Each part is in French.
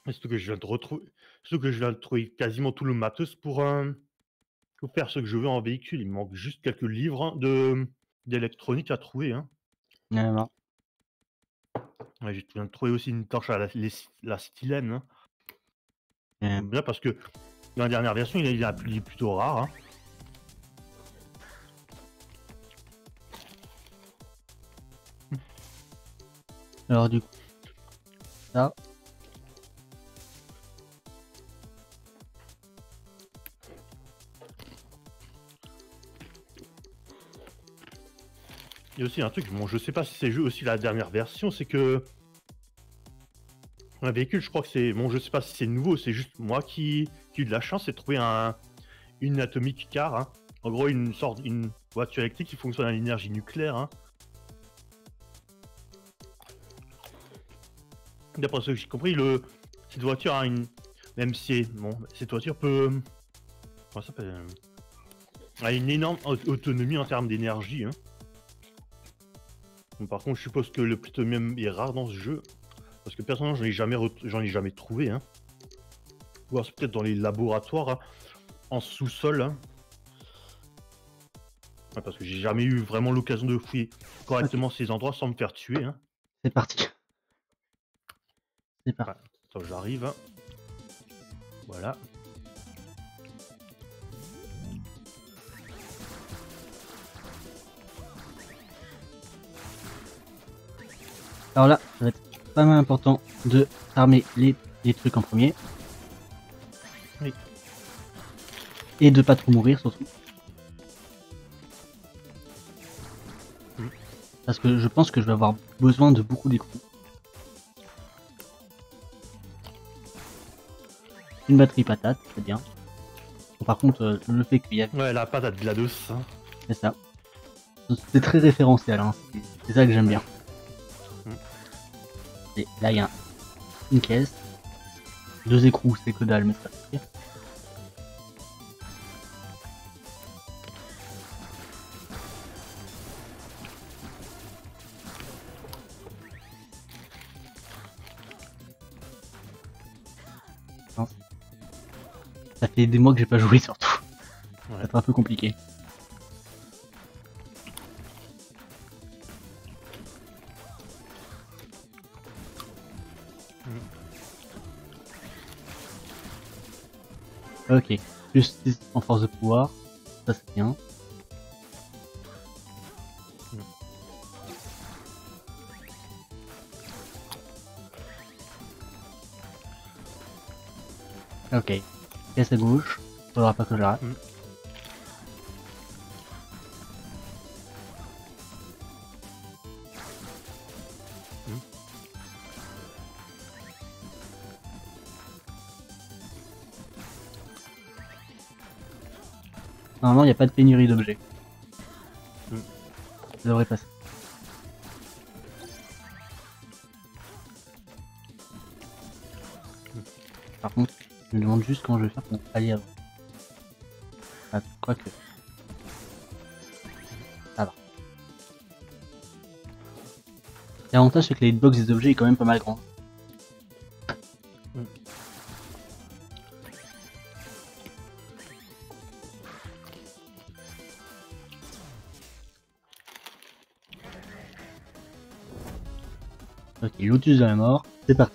Surtout que je viens de retrouver surtout que je viens de trouver quasiment tout le matos pour faire ce que je veux en véhicule. Il me manque juste quelques livres, hein, d'électronique à trouver, hein. Non. Ouais, je viens de trouver aussi une torche à la stylène, hein. Ça Heu, tombe bien parce que dans la dernière version, il est plutôt rare, hein. alors du coup, ça, Il y a aussi un truc, bon, je sais pas si c'est aussi la dernière version, c'est que un véhicule, je crois que c'est bon, je sais pas si c'est nouveau, c'est juste moi qui ai eu de la chance, c'est de trouver une atomic car, hein. En gros, une voiture électrique qui fonctionne à l'énergie nucléaire, hein. D'après ce que j'ai compris, cette voiture a une même si bon, cette voiture peut, comment ça s'appelle? A une énorme autonomie en termes d'énergie, hein. Donc par contre, je suppose que le plutonium est rare dans ce jeu, parce que personnellement, j'en ai jamais trouvé, hein. Ou alors c'est peut-être dans les laboratoires, hein, en sous-sol, hein. Ouais, parce que j'ai jamais eu vraiment l'occasion de fouiller OK, correctement ces endroits sans me faire tuer, hein. c'est parti, c'est Ouais, parti. attends, j'arrive, hein. Voilà. Alors là, ça va être pas mal important de farmer les trucs en premier Oui. et de pas trop mourir surtout. Mmh. Parce que je pense que je vais avoir besoin de beaucoup d'écrous. Une batterie patate, c'est bien. Bon, par contre, le fait qu'il y a Ouais, la patate GLaDOS, hein. c'est ça. C'est très référentiel, hein, c'est ça que j'aime Ouais. bien. Mmh. Et là, il y a une caisse, 2 écrous, c'est que dalle, mais ça va suffire. Mince. Ça fait des mois que j'ai pas joué surtout. Ça va Ouais. être un peu compliqué. Mmh. OK. Plus 6 en force de pouvoir, ça c'est bien. Mmh. OK. Caisse à gauche, faudra pas que je rate. Mmh. Mmh. Normalement, il y a pas de pénurie d'objets. Mmh. Ça devrait passer. Mmh. Par contre, je me demande juste comment je vais faire pour aller avant. Ah, quoique, ça va. L'avantage, c'est que la hitbox des objets est quand même pas mal grande. Mmh. OK, Lotus de la mort, c'est parti.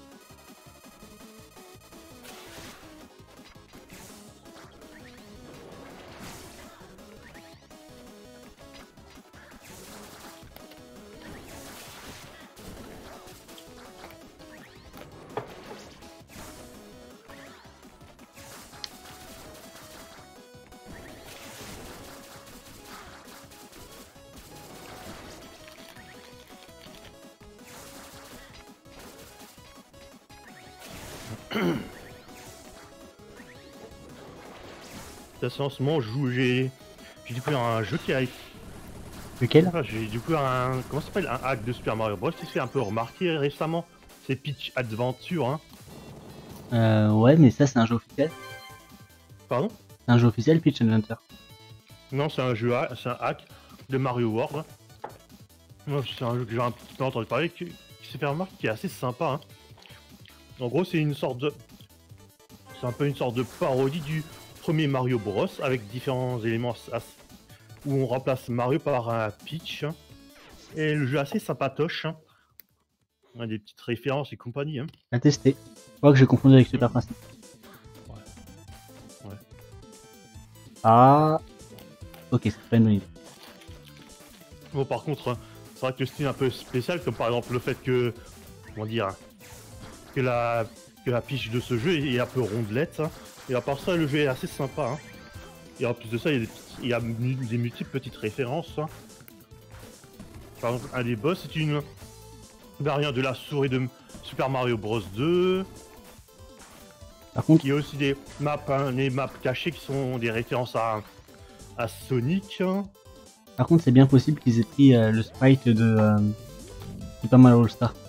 De toute façon, en ce moment, j'ai découvert un jeu qui a Lequel? enfin, j'ai découvert un comment ça s'appelle? Un hack de Super Mario Bros qui se fait un peu remarquer récemment. C'est Peach Adventure, hein. Ouais, mais ça, c'est un jeu officiel. Pardon? C'est un jeu officiel, Peach Adventure. Non, c'est un hack de Mario World. Non, c'est un jeu que j'ai un petit peu entendu parler, qui s'est fait remarquer, qui est assez sympa, hein. En gros, c'est une sorte de... C'est un peu une sorte de parodie du premier Mario Bros avec différents éléments où on remplace Mario par un Peach. Et le jeu est assez sympatoche. On a des petites références et compagnie. À tester. Je crois que j'ai confondu avec Super Principe. Ouais. Ah. Ok, c'est pas une bonne idée. Bon, par contre, c'est vrai que le style est un peu spécial, comme par exemple le fait que... Comment dire, que la Peach de ce jeu est un peu rondelette. Et à part ça, le jeu est assez sympa. Et en plus de ça, il y a des multiples petites références. Par exemple, un des boss, c'est une variante de la souris de Super Mario Bros 2. Par contre, Il y a aussi des maps cachées qui sont des références à Sonic. c'est bien possible qu'ils aient pris le sprite de Super Mario All Star.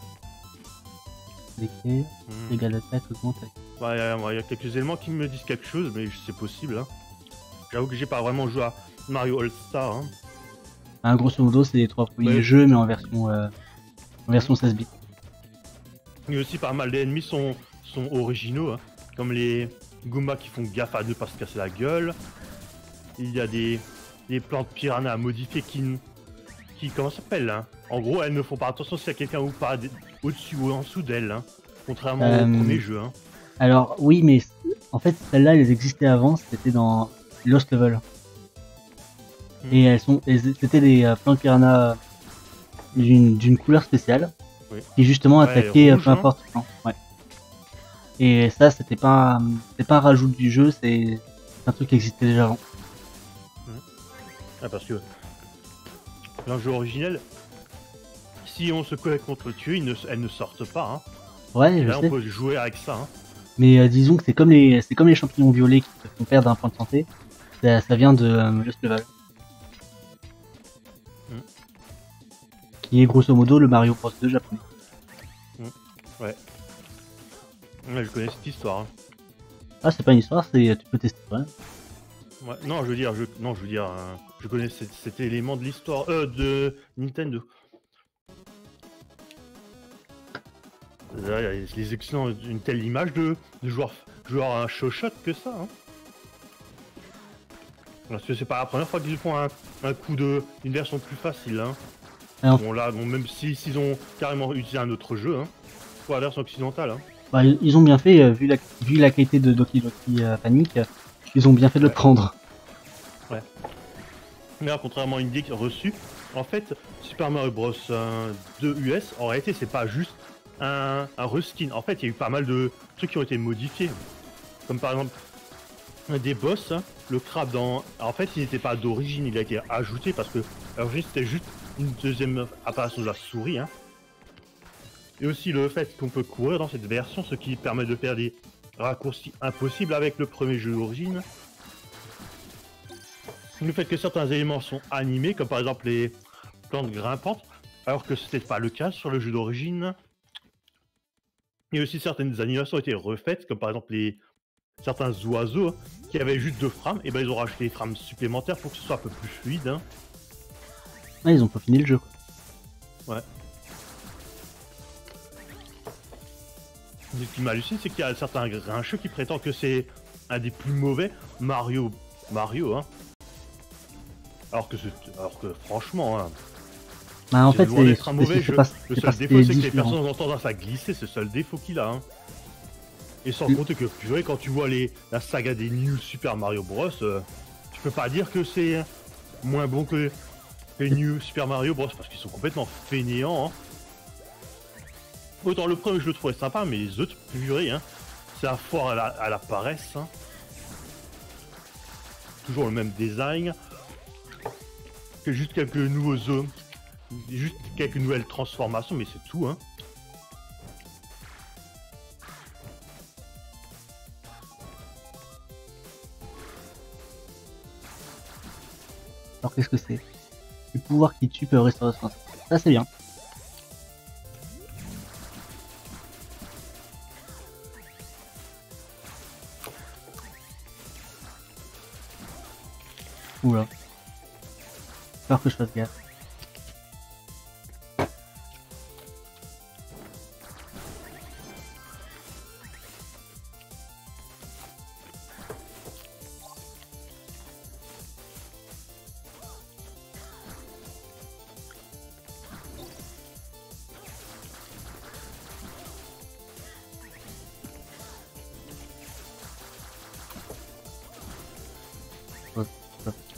Égal attaque, augmente. Il y a quelques éléments qui me disent quelque chose, mais c'est possible. J'avoue que j'ai pas vraiment joué à Mario All Star. Grosso modo, c'est les 3 premiers jeux, mais en version 16 bits. Il y a aussi pas mal d'ennemis sont originaux, comme les Goombas qui font gaffe à ne pas se casser la gueule. Il y a des plantes piranha modifiées qui comment ça s'appelle En gros, elles ne font pas attention s'il y a quelqu'un ou pas au-dessus ou en dessous d'elles, contrairement au premier jeu. Alors oui, mais en fait, celles-là, elles existaient avant, c'était dans Lost Level. Et c'était des plantes piranha d'une couleur spéciale, qui justement attaquaient peu importe le plan. Ouais. Et ça, c'était pas un rajout du jeu, c'est un truc qui existait déjà avant. Parce que dans le jeu originel, si on se connecte contre le tuer, elles ne sortent pas. Ouais, et là, on peut jouer avec ça. Mais disons que c'est comme les champignons violets qui te font perdre un point de santé. Ça vient de Lost Level. Qui est grosso modo le Mario Bros 2 japonais. Ouais, je connais cette histoire. Ah, c'est pas une histoire, tu peux tester quand même. Ouais, non, je veux dire, je connais cet élément de l'histoire de Nintendo. Là, les excellents, une telle image de joueur à shot que ça. Parce que c'est pas la première fois qu'ils font un coup une version plus facile. Alors, bon là, même s'ils ont carrément utilisé un autre jeu, pour la version occidentale. Bah, ils ont bien fait, vu la qualité de Doki Doki Panic, ils ont bien fait de le prendre. Ouais. Mais là, contrairement à une idée reçue, en fait, Super Mario Bros 2 US, en réalité, c'est pas juste un reskin. En fait, il y a eu pas mal de trucs qui ont été modifiés. Comme par exemple, des boss, le crabe en fait, il n'était pas d'origine, il a été ajouté parce que à l'origine, c'était juste une deuxième apparition de la souris. Et aussi le fait qu'on peut courir dans cette version, ce qui permet de faire des raccourcis impossibles avec le premier jeu d'origine. Le fait que certains éléments sont animés, comme par exemple les plantes grimpantes, alors que c'était pas le cas sur le jeu d'origine. Et aussi certaines animations ont été refaites, comme par exemple certains oiseaux qui avaient juste 2 frames, et ben ils ont rajouté des frames supplémentaires pour que ce soit un peu plus fluide. Ah, ils ont pas fini le jeu. Ouais. Ce qui m'hallucine, c'est qu'il y a certains grincheux qui prétendent que c'est un des plus mauvais Mario. Alors que franchement, bah, en fait, loin d'être un mauvais jeu. Le seul défaut, c'est que les différent. personnes ont tendance à glisser, c'est le seul défaut qu'il a. Et sans compter que, purée, quand tu vois la saga des New Super Mario Bros, tu peux pas dire que c'est moins bon que les New Super Mario Bros, parce qu'ils sont complètement fainéants. Autant le premier, je le trouvais sympa, mais les autres, purée, c'est à foire à la paresse. Toujours le même design. Que juste quelques nouveaux zones, juste quelques nouvelles transformations, mais c'est tout. Alors qu'est-ce que c'est? Le pouvoir qui tue peut restaurer son... Ça c'est bien. Oula. Faut que je fasse gaffe.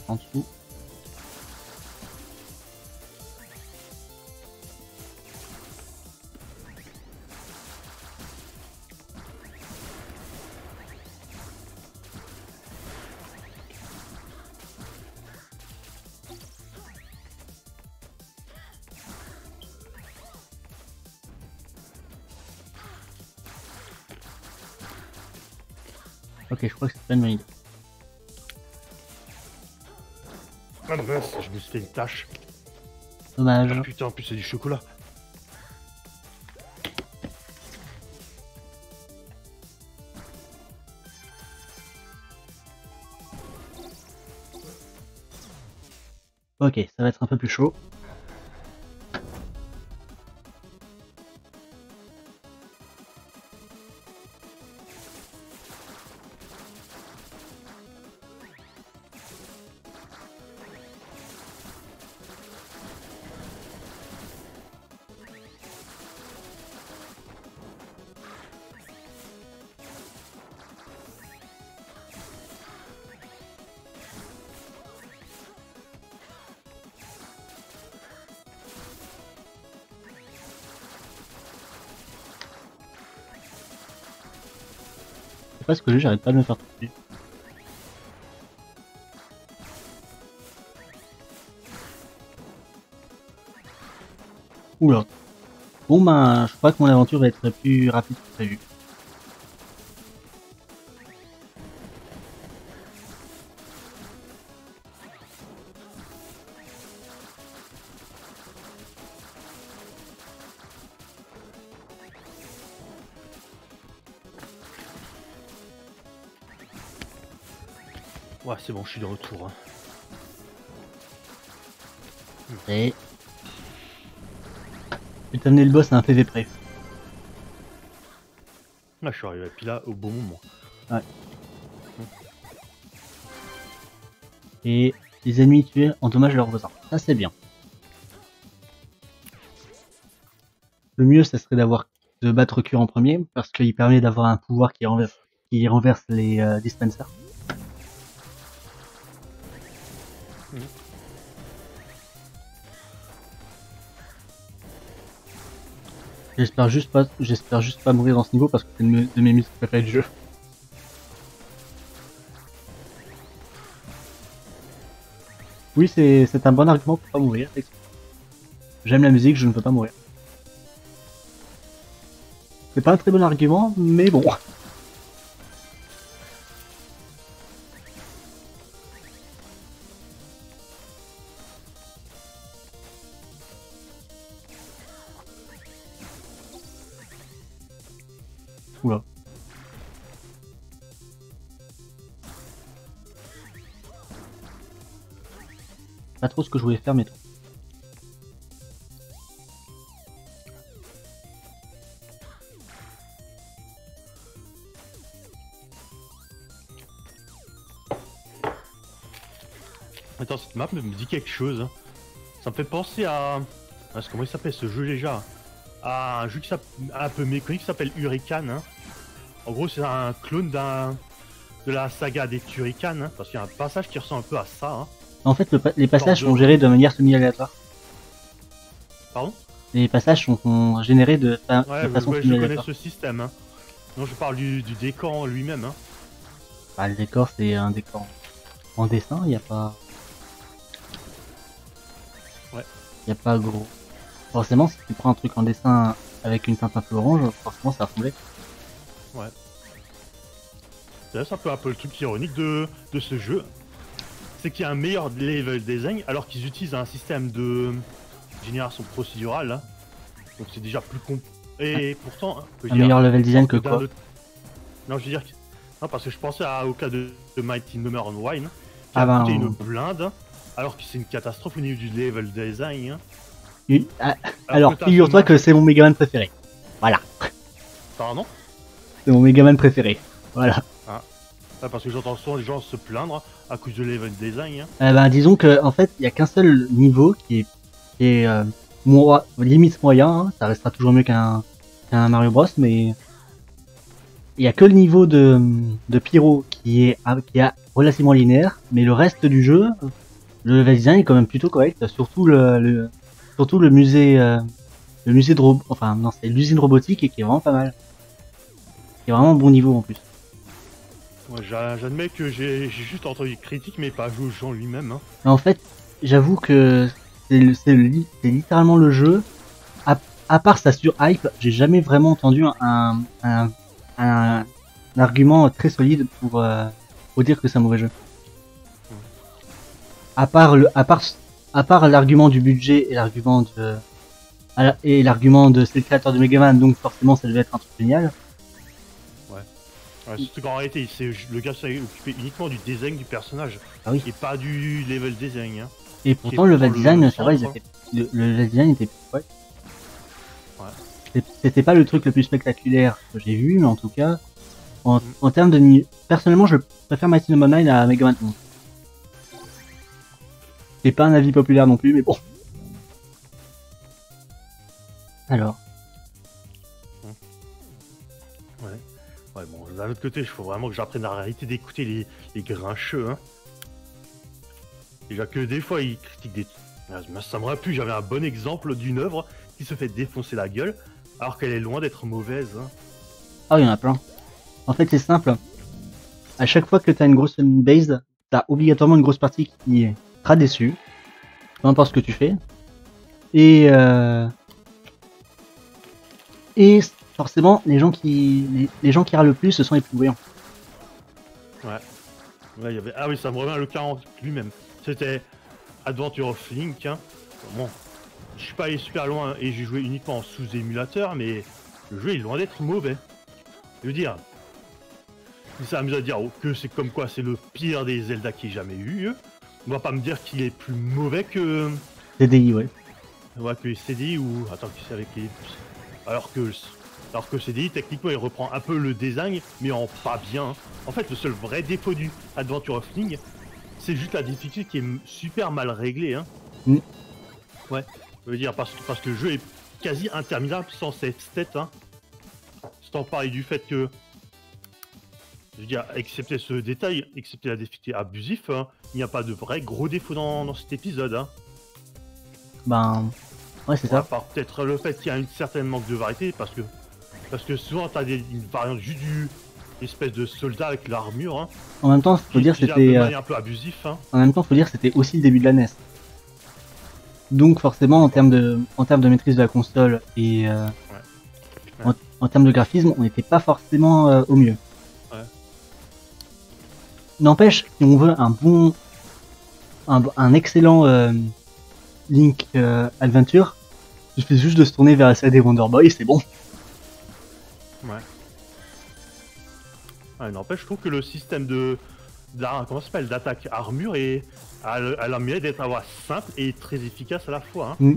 en dessous. Ok, je crois que c'est pas une bonne idée. Ah mince, je me suis fait une tâche. Dommage. Ah, putain, en plus c'est du chocolat. Ok, ça va être un peu plus chaud. Je sais pas ce que j'ai, j'arrête pas de me faire toucher. Oula. Bon ben, je crois que mon aventure va être plus rapide que prévu. Ouais, c'est bon, je suis de retour. Hein. Et... je vais t'amener le boss à un PV près. Là, je suis arrivé pile là au bon moment. Ouais. Et les ennemis tués endommagent leurs voisins. Ça c'est bien. Le mieux, ça serait de battre Cure en premier, parce qu'il permet d'avoir un pouvoir qui renverse les dispensers. J'espère juste pas mourir dans ce niveau parce que c'est une de mes musiques préférées du jeu. Oui, c'est un bon argument pour pas mourir. J'aime la musique, je ne peux pas mourir. C'est pas un très bon argument, mais bon. Oula. Pas trop ce que je voulais faire, mais trop. Attends, cette map me dit quelque chose. Hein. Ça me fait penser à... comment il s'appelle ce jeu déjà? À un jeu qui un peu méconnu qui s'appelle Hurricane. Hein. En gros, c'est un clone de la saga des Turrican, hein, parce qu'il y a un passage qui ressemble un peu à ça. Hein. En fait, les passages sont gérés de manière semi-aléatoire. Pardon? Les passages sont générés de façon semi-aléatoire. Je connais ce système. Hein. Non, je parle du décor en lui-même. Hein. Bah, le décor, c'est un décor en dessin, il n'y a pas... Ouais. Il n'y a pas gros. Forcément, si tu prends un truc en dessin avec une teinte un peu orange, forcément ça va ressembler. Ouais. C'est un peu le truc ironique de ce jeu. C'est qu'il y a un meilleur level design alors qu'ils utilisent un système de génération procédurale. Hein. Donc c'est déjà plus et pourtant... Un meilleur level design que quoi? Non, je veux dire... Non, parce que je pensais au cas de Mighty Number on Wine, qui a coûté une blinde, alors que c'est une catastrophe au niveau du level design. Hein. Alors, figure-toi que c'est mon Megaman préféré. Voilà. Pardon? C'est mon Megaman préféré. Voilà. Ah. Ouais, parce que j'entends souvent les gens se plaindre à cause de level design. Hein. Disons que en fait, il y a qu'un seul niveau qui est limite moyen. Hein. Ça restera toujours mieux qu'un Mario Bros, mais il y a que le niveau de Pyro qui est relativement linéaire, mais le reste du jeu, le level design est quand même plutôt correct, surtout le musée, enfin non, c'est l'usine robotique et qui est vraiment pas mal. Qui est vraiment bon niveau en plus. Moi, j'admets que j'ai juste entendu critique, mais pas joué au jeu en lui-même. Hein. Mais en fait, j'avoue que c'est littéralement le jeu. À part sa sur-hype, j'ai jamais vraiment entendu un argument très solide pour dire que c'est un mauvais jeu. À part l'argument du budget et l'argument de c'est le créateur de Megaman, donc forcément ça devait être un truc génial. Ouais, surtout qu'en réalité, le gars s'est occupé uniquement du design du personnage. Ah oui. Et pas du level design. Hein. Et pourtant le level design, c'est vrai, le level design était ouais. C'était pas le truc le plus spectaculaire que j'ai vu, mais en tout cas, en termes de niveau, personnellement, je préfère Mighty No. 9 à Mega Man 11. C'est pas un avis populaire non plus, mais bon. Alors. Ouais, bon, d'un autre côté, il faut vraiment que j'apprenne à arrêter d'écouter les grincheux. Hein. Déjà que des fois, ils critiquent des... Ça me rappelle plus, j'avais un bon exemple d'une œuvre qui se fait défoncer la gueule, alors qu'elle est loin d'être mauvaise. Hein. Ah, il y en a plein. En fait, c'est simple. À chaque fois que t'as une grosse fanbase, t'as obligatoirement une grosse partie qui sera déçue. Peu importe ce que tu fais. Et forcément, les gens qui râlent le plus, ce sont les plus bruyants. Ouais, il y avait... Ah oui, ça me revient le cas en lui-même. C'était Adventure of Link. Hein. Bon, je suis pas allé super loin et j'ai joué uniquement sous émulateur, mais le jeu est loin d'être mauvais. Je veux dire, il s'amuse à dire que c'est comme quoi c'est le pire des Zelda qu'il ait jamais eu. On va pas me dire qu'il est plus mauvais que... CDI, ouais. Ouais, que CDI ou... Attends, qui c'est avec les... Alors que CDI, techniquement, il reprend un peu le design, mais en pas bien. Hein. En fait, le seul vrai défaut du Adventure of Link, c'est juste la difficulté qui est super mal réglée. Hein. Ouais, je veux dire, parce que le jeu est quasi interminable sans cette stat. Hein. Sans parler du fait que... Je veux dire, excepté ce détail, excepté la difficulté abusive, hein, il n'y a pas de vrai gros défaut dans cet épisode. Hein. Ben... Ouais, c'est ça. À part peut-être le fait qu'il y a une certaine manque de variété, parce que souvent t'as une variante juste du espèce de soldat avec l'armure. Hein, en même temps, faut dire c'était un peu abusif. Hein. En même temps, faut dire c'était aussi le début de la NES. Donc forcément, en termes de maîtrise de la console et en termes de graphisme, on n'était pas forcément au mieux. Ouais. N'empêche, si on veut un excellent Link Adventure, il suffit juste de se tourner vers la série des Wonder Boy, c'est bon. Ouais, n'empêche, je trouve que le système comment ça s'appelle, d'attaque armure elle a mérite d'être simple et très efficace à la fois. Hein.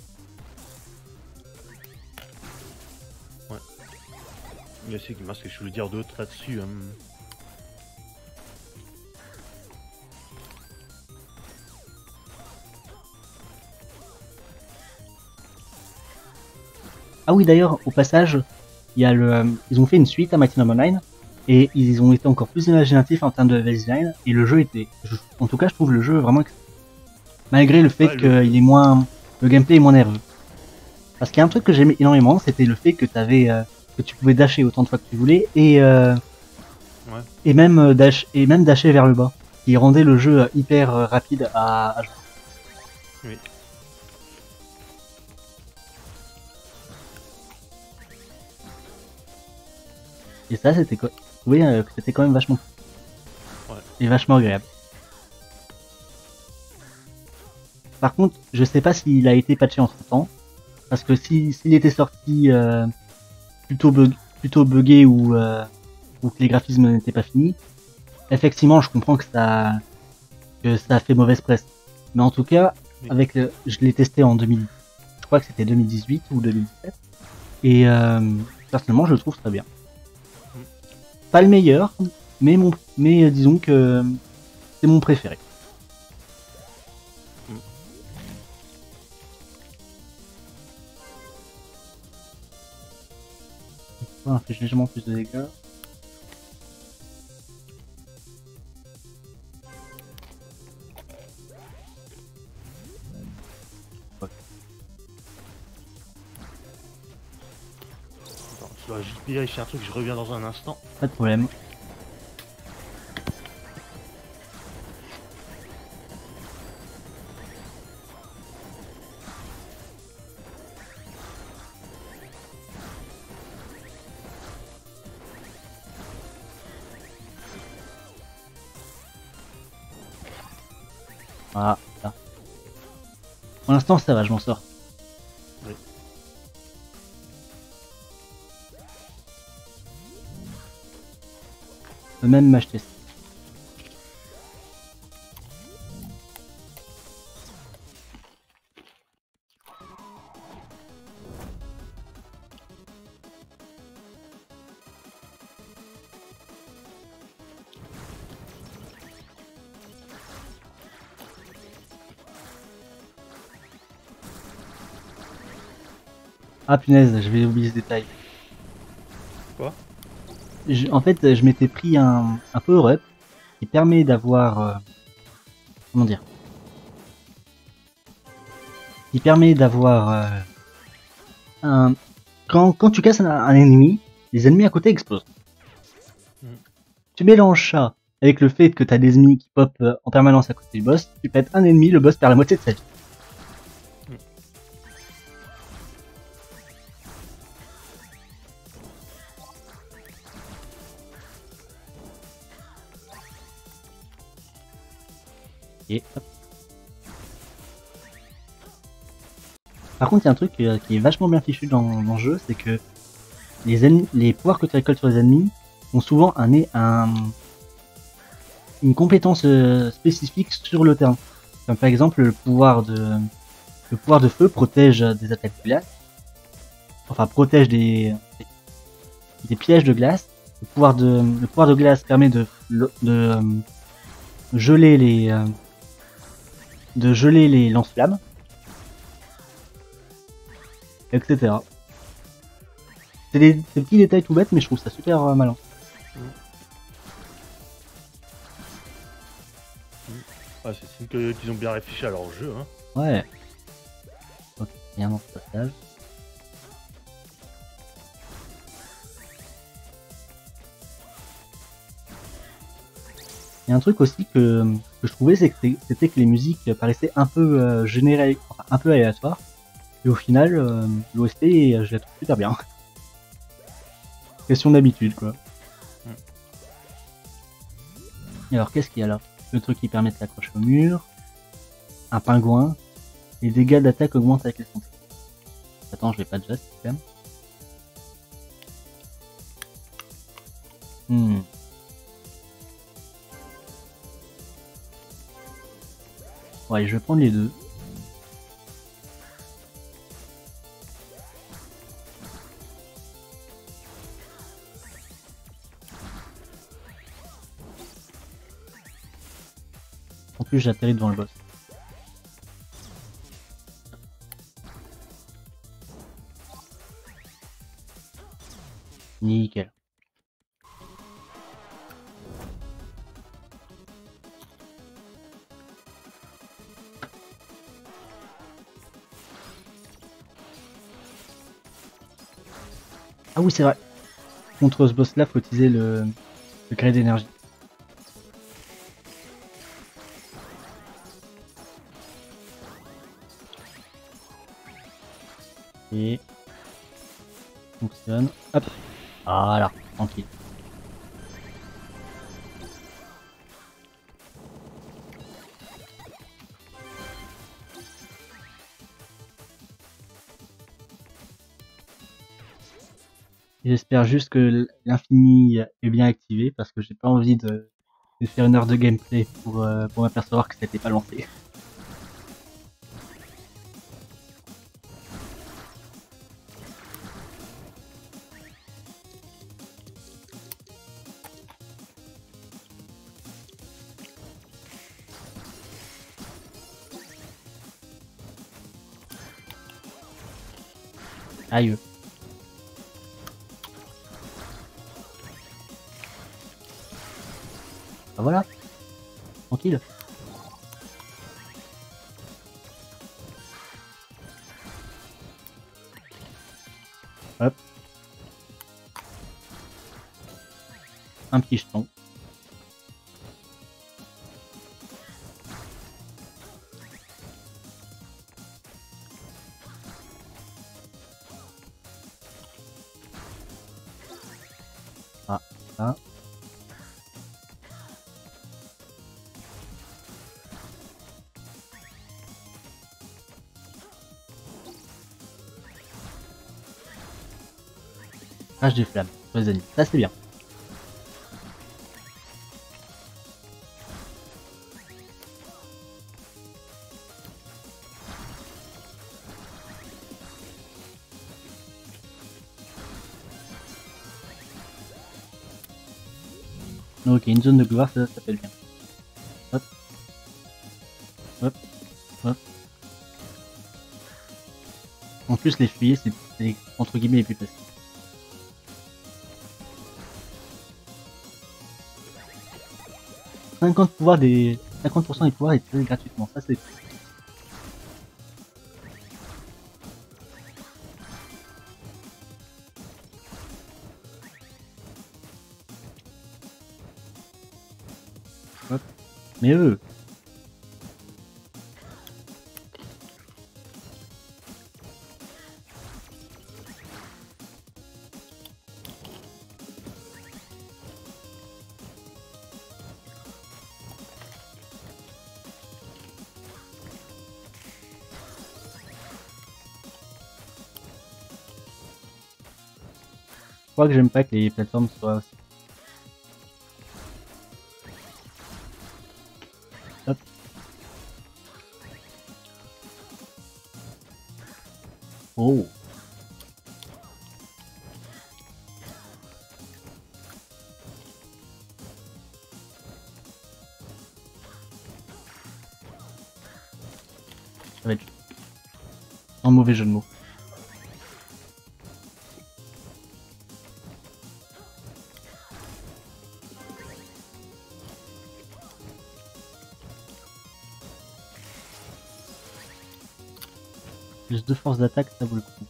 Ouais. Mais c'est ce que je voulais dire d'autre là-dessus. Ah oui, d'ailleurs, au passage, il y a ils ont fait une suite à Mighty No. 9 et ils ont été encore plus imaginatifs en termes de level design et le jeu en tout cas, je trouve le jeu vraiment malgré le fait qu'il est moins, le gameplay est moins nerveux. Parce qu'il y a un truc que j'aimais énormément, c'était le fait que que tu pouvais dasher autant de fois que tu voulais et même dasher vers le bas, qui rendait le jeu hyper rapide à jouer. Oui. Et ça, c'était c'était quand même vachement ouais. Et vachement agréable. Par contre, je sais pas s'il a été patché entre temps, parce que s'il était sorti plutôt buggé ou que les graphismes n'étaient pas finis, effectivement, je comprends que ça a fait mauvaise presse. Mais en tout cas, je l'ai testé en je crois que c'était 2018 ou 2017, et personnellement, je le trouve très bien. Pas le meilleur, mais disons que c'est mon préféré. On fait légèrement plus de dégâts. Je dois juste vérifier un truc, je reviens dans un instant. Pas de problème. Voilà. Là. Pour l'instant, ça va, je m'en sors. Oui. Je peux même m'acheter ça. Ah punaise, je vais oublier ce détail. Quoi? En fait, je m'étais pris un power-up qui permet d'avoir... comment dire? Qui permet d'avoir... un... Quand tu casses un ennemi, les ennemis à côté explosent. Mm. Tu mélanges ça avec le fait que t'as des ennemis qui pop en permanence à côté du boss, tu pètes un ennemi, le boss perd la moitié de sa vie. Et hop. Par contre, il y a un truc qui est vachement bien fichu dans le jeu, c'est que les pouvoirs que tu récoltes sur les ennemis ont souvent une compétence spécifique sur le terrain. Comme par exemple le pouvoir de feu protège des attaques de glace, enfin protège des pièges de glace. Le pouvoir de glace permet de geler les lance-flammes, etc. C'est des petits détails tout bêtes, mais je trouve ça super malin. Ah, c'est signe qu'ils ont bien réfléchi à leur jeu. Hein. Ouais. Ok, rien dans ce passage. Il y a un truc aussi que je trouvais, c'était que les musiques paraissaient un peu générales, enfin, un peu aléatoires. Et au final, l'OST, je la trouve super bien. Question d'habitude, quoi. Et alors, qu'est-ce qu'il y a là? Le truc qui permet de s'accrocher au mur. Un pingouin. Les dégâts d'attaque augmentent avec les santé. Attends, je l'ai pas déjà, quand même. Ouais, je vais prendre les deux. En plus, j'atterris devant le boss. Nickel. Ah oui, c'est vrai. Contre ce boss-là, faut utiliser le gré d'énergie. Et fonctionne. Hop. Voilà, tranquille. J'espère juste que l'infini est bien activé parce que j'ai pas envie de faire une heure de gameplay pour m'apercevoir que ça n'était pas lancé. Aïe. Bah voilà. Tranquille. Hop. un petit jeton. Ah, ça. Rage des flammes, sur les ennemis. Ça c'est bien. Ok, une zone de gloire, ça s'appelle bien. Hop. Hop. Hop. En plus, les fuyers, c'est entre guillemets les plus faciles. « 50% des pouvoirs est tiré gratuitement, ça c'est... » Hop. Mais eux... Je crois que j'aime pas que les plateformes soient aussi. Hop. Oh. Ça va être un mauvais jeu de mots. Plus 2 forces d'attaque, ça vaut le coup.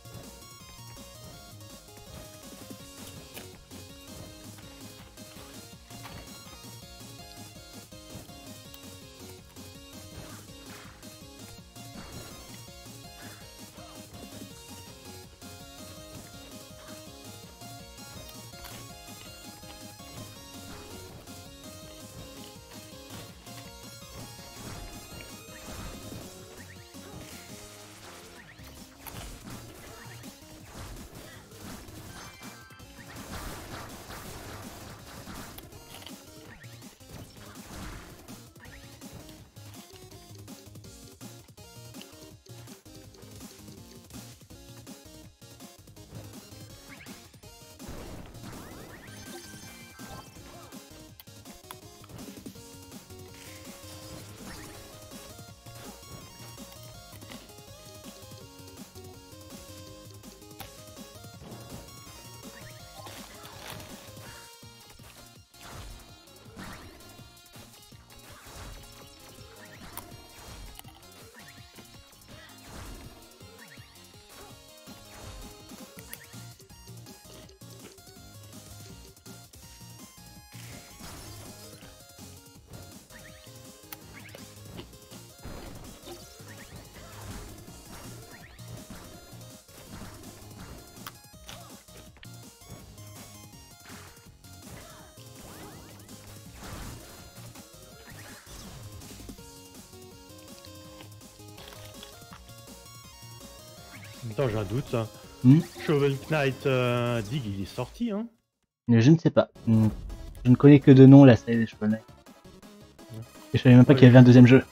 Attends, j'ai un doute. Shovel Knight Dig, il est sorti, hein? Mais je ne sais pas. Je ne connais que de nom la série des Shovel Knight. Et je savais même pas qu'il y avait un deuxième jeu.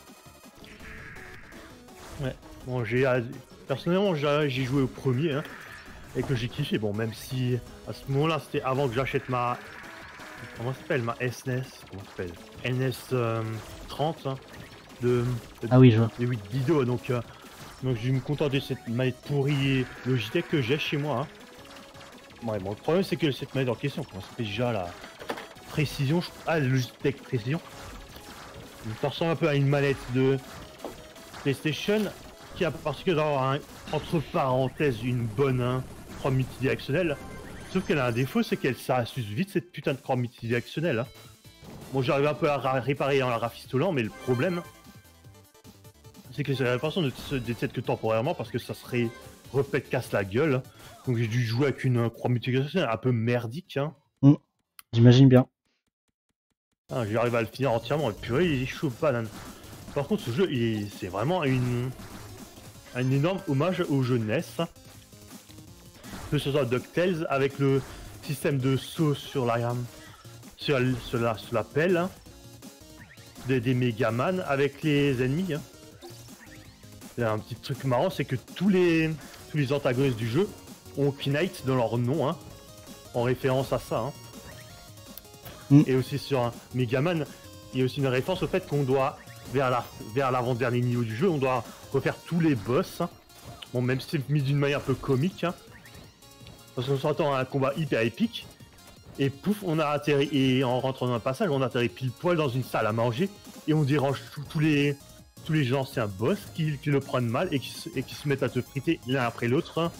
Ouais. Bon, personnellement, j'ai joué au premier, hein, et que j'ai kiffé. Bon, même si à ce moment-là, c'était avant que j'achète ma... Comment ça s'appelle? Ma SNES? Comment ça s'appelle? NS 30, hein, Ah oui, je vois. de 8 vidéos, donc je vais me contenter de cette manette pourrie Logitech que j'ai chez moi. Hein. Ouais, bon, le problème c'est que cette manette en question, comment ça s'appelle déjà la précision, ah, la Logitech précision, ça ressemble un peu à une manette de PlayStation qui a parce que d'avoir entre parenthèses une bonne 3 multidirectionnelle, Sauf qu'elle a un défaut, c'est qu'elle s'assume vite cette putain de corps multidirectionnelle. Hein. Bon, j'arrive un peu à la réparer en la rafistolant, mais le problème, c'est que j'ai l'impression de se détecte que temporairement parce que ça serait refait de casse la gueule. Donc j'ai dû jouer avec une croix multidirectionnelle un peu merdique. Hein. J'imagine bien. Ah, j'arrive à le finir entièrement, et purée, il est chaud banane. Par contre, ce jeu, c'est vraiment un énorme hommage aux jeux NES. Que ce soit DuckTales avec le système de saut sur la pelle hein, des Megaman avec les ennemis. Hein. Il y a un petit truc marrant, c'est que tous les antagonistes du jeu ont Knight dans leur nom, hein, en référence à ça. Hein. Et aussi sur un Megaman, il y a aussi une référence au fait qu'on doit, vers l'avant-dernier niveau du jeu, on doit refaire tous les boss. Hein. Bon, même si c'est mis d'une manière un peu comique. Hein. Parce qu'on s'attend à un combat hyper épique. Et pouf, on a atterri. Et en rentrant dans un passage, on atterrit pile poil dans une salle à manger. Et on dérange tous les anciens boss qui le prennent mal et qui se mettent à te friter l'un après l'autre. Hein.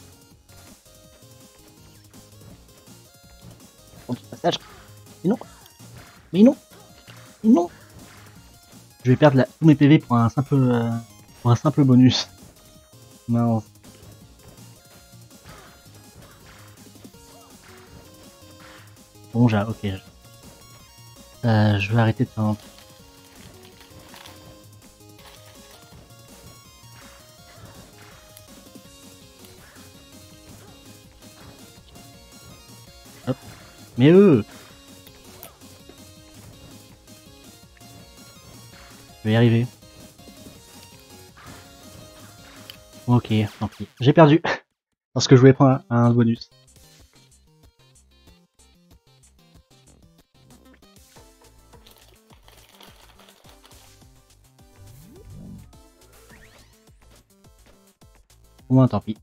Passage. Mais non. Mais non. Mais non. Je vais perdre tous mes PV pour un simple bonus. Mince. Bon, ok. Je vais arrêter de faire un... Hop. Mais eux je vais y arriver. Ok, tant pis. J'ai perdu. Parce que je voulais prendre un bonus. Bon, tant pis.